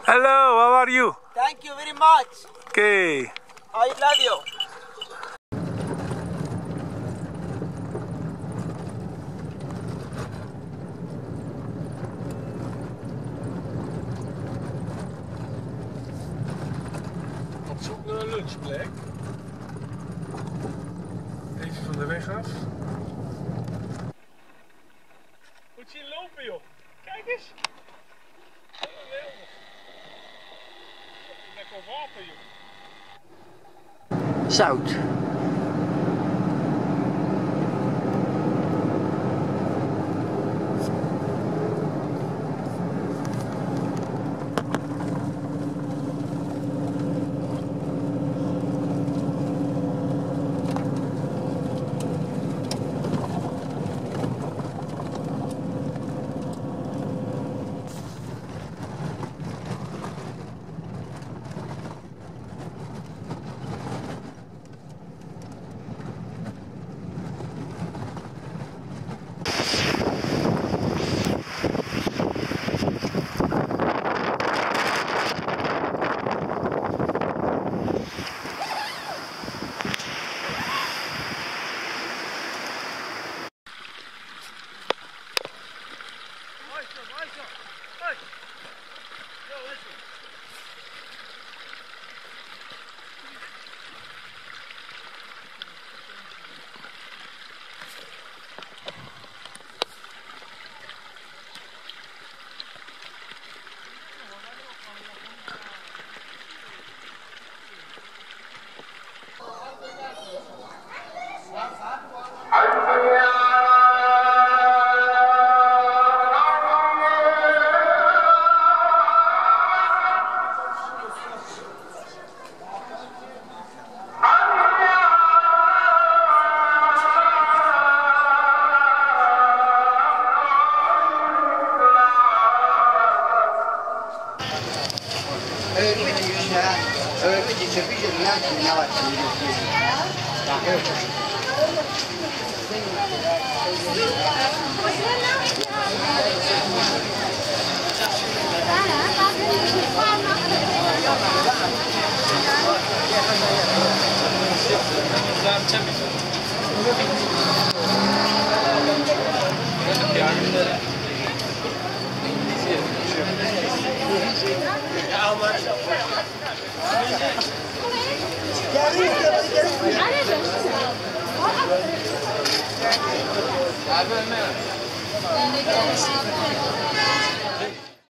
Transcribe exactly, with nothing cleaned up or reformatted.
Hello, how are you? Thank you very much. Okay. I love you. Op zoek naar een lunchplek. Even van de weg af. Moet je zien lopen, joh. Kijk eens. Geweldig. Lekker water, joh. Zout. Ja,